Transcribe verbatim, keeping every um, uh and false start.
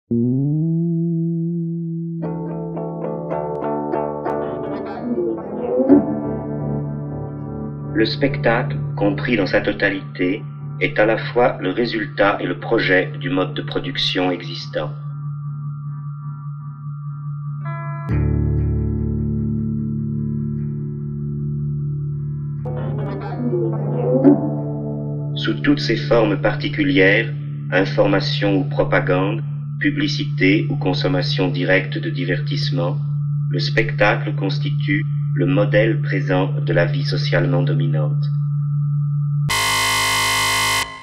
Le spectacle, compris dans sa totalité, est à la fois le résultat et le projet du mode de production existant. Sous toutes ses formes particulières, information ou propagande, publicité ou consommation directe de divertissement, le spectacle constitue le modèle présent de la vie socialement dominante.